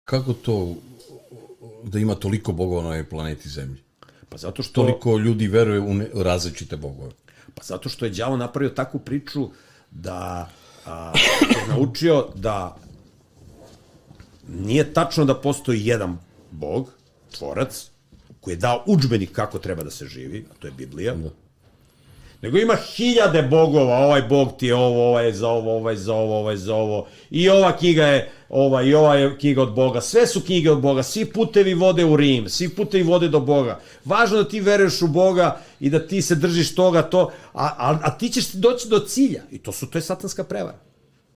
Kako to da ima toliko bogova na ovoj planeti Zemlji? Pa zato što... Toliko ljudi veruje u različite bogove. Pa zato što je đavo napravio takvu priču da je naučio da nije tačno da postoji jedan bog, tvorac, koji je dao udžbenik kako treba da se živi, a to je Biblija, nego ima hiljade bogova, ovaj bog ti je ovo, ovaj je za ovo, ovaj je za ovo, ovaj je za ovo, i ova knjiga je ova, i ova je knjiga od Boga, sve su knjige od Boga, svi putevi vode u Rim, svi putevi vode do Boga. Važno da ti veruješ u Boga i da ti se držiš toga, to, a ti ćeš doći do cilja. I to je satanska prevara.